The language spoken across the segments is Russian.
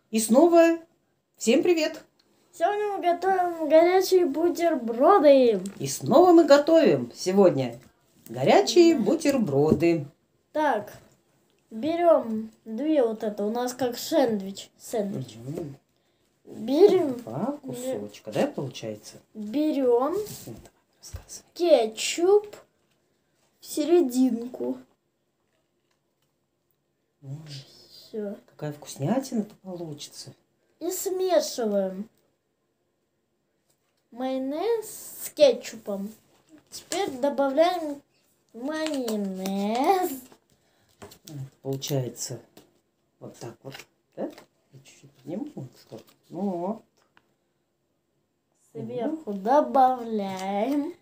И снова всем привет! Сегодня мы готовим горячие бутерброды. И снова мы готовим сегодня горячие бутерброды. Так, берем две вот это, у нас как сэндвич. Берем. Два кусочка, да, получается? Берем Вот, рассказывай. кетчуп в серединку. Все. Какая вкуснятина-то получится. И смешиваем майонез с кетчупом. Теперь добавляем майонез. Получается вот так вот, да? Я чуть-чуть подниму, что? Ну вот. Сверху добавляем.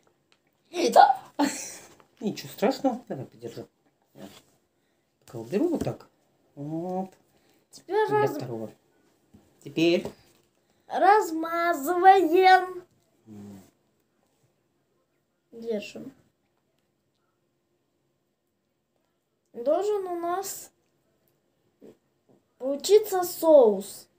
Ничего страшного. Давай, подержи. Пока уберу вот так. Вот. Теперь Для второго. Теперь размазываем. Держим. Должен у нас получиться соус.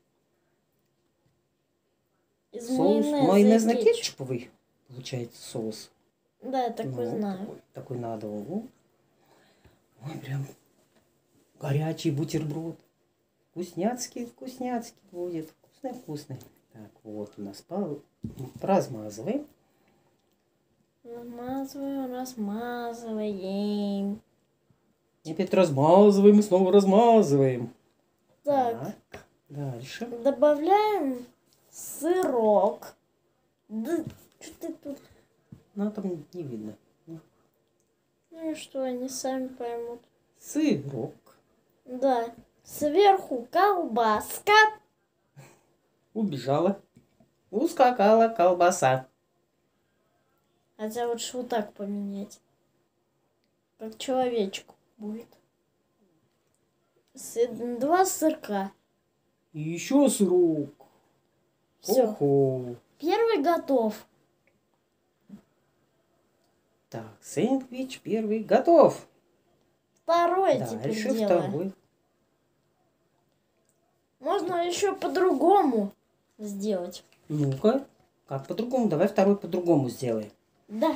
Из соус майонезно-кетчуповый получается соус. Да, я такой знаю. Такой надо. Ой, прям горячий бутерброд. Вкусняцкий будет. Вкусный. Так, вот у нас размазываем. Размазываем. И опять размазываем и снова размазываем. Так. Дальше. Добавляем сырок. Да, что ты тут? Ну, там не видно. Ну и что, они сами поймут. Сырок. Да. Сверху колбаска. Убежала. Ускакала колбаса. Хотя лучше вот так поменять. Как человечку будет. 2 сырка. И еще сырок. Все. Охо. Первый готов. Так, сэндвич первый готов. Второй Дальше теперь делаем. второй. Можно еще по-другому сделать. Ну-ка, как по-другому? Давай второй по-другому сделаем. Да.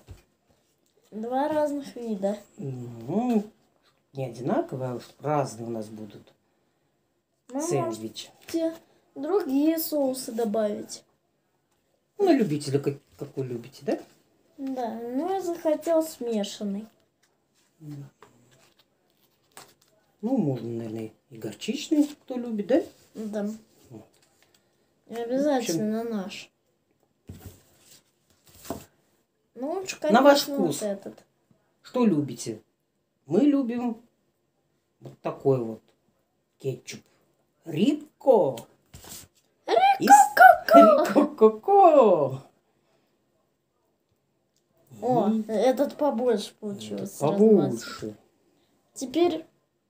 2 разных вида. Ну, не одинаковые, а уж разные у нас будут сэндвичи. Можете другие соусы добавить. Ну, любители, какой любите, да? Да, ну я захотел смешанный. Ну, можно, наверное, и горчичный, кто любит, да? Да. Вот. И обязательно наш. Ну, лучше, конечно, на ваш вкус. Вот этот. Что любите? Мы любим вот такой вот кетчуп. Рико. Рико-ко-ко. О, этот побольше получился. Побольше. Теперь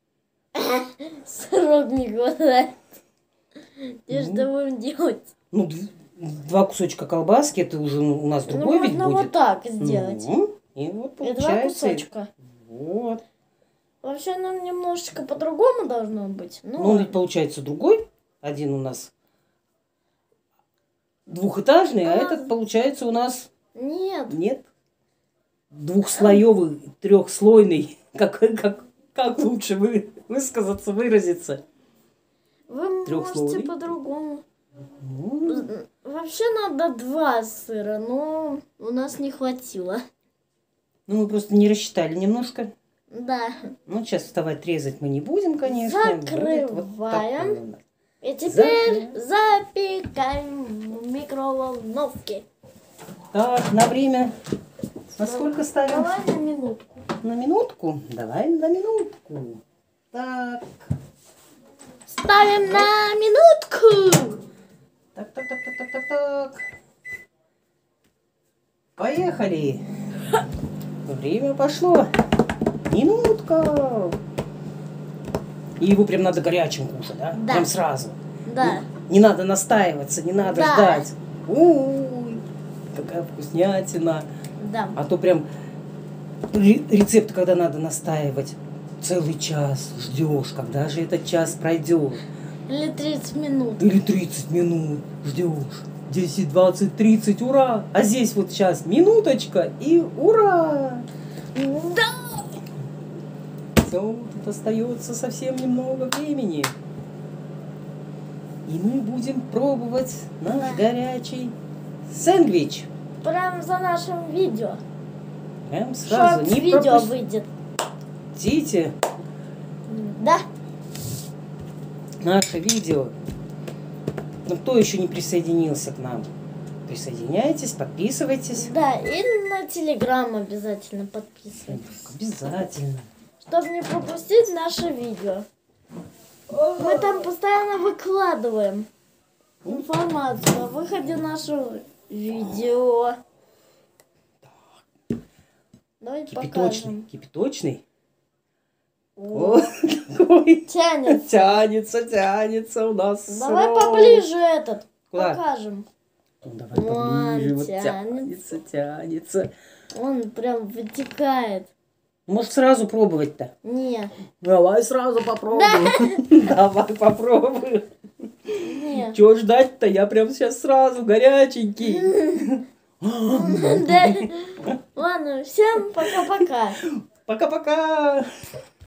сырок не хватает. И что будем делать? Ну, 2 кусочка колбаски, это уже у нас другой вид будет. Можно вот так сделать. И вот И получается. 2 кусочка. Вот. Вообще, нам немножечко по-другому должно быть. Ну, он ведь получается другой. Один у нас двухэтажный, а этот получается у нас... Нет. Нет. Двухслоевый, трехслойный. Как лучше высказаться, выразиться? Вы можете по-другому. Вообще надо 2 сыра, но у нас не хватило. Ну, мы просто не рассчитали немножко. Да. Ну, сейчас вставать резать мы не будем, конечно. Закрываем. Вот и теперь запекаем в микроволновке. Так, на время. На сколько ставим? Давай на минутку. На минутку? Давай на минутку. Так. Ставим на минутку. Так. Поехали. Время пошло. Минутка. И его прям надо горячим кушать, да? Да. Прям сразу. Да. Не надо настаиваться, не надо ждать. Ой, какая вкуснятина. Да. А то прям рецепт, когда надо настаивать, целый час ждешь, когда же этот час пройдет. Или 30 минут. Или 30 минут ждешь. 10, 20, 30, ура! А здесь вот сейчас минуточка и ура! Да! Все, тут остается совсем немного времени. И мы будем пробовать наш Да. горячий сэндвич. Прям за нашим видео. Прям сразу, не Шорт-видео выйдет. пропустите Да. наше видео. Ну, кто еще не присоединился к нам? Присоединяйтесь, подписывайтесь. Да, и на Телеграм обязательно подписывайтесь. Обязательно. Чтобы не пропустить наше видео. Мы там постоянно выкладываем информацию о выходе нашего видео. Давайте Кипяточный. покажем. Кипяточный. О, О, какой. тянет. Тянется у нас. Давай срок. поближе этот. Куда? Покажем. Ну, давай Вон, поближе. Вот тянется. тянется. Он прям вытекает. Может, сразу пробовать-то? Нет. Давай сразу попробуем. Давай попробуем. Нет. Чего ждать-то? Я прям сейчас сразу горяченький. Да. Ладно, всем пока-пока. Пока-пока.